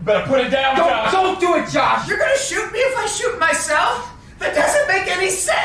Better put it down, Josh. Don't do it, Josh. You're gonna shoot me if I shoot myself? That doesn't make any sense.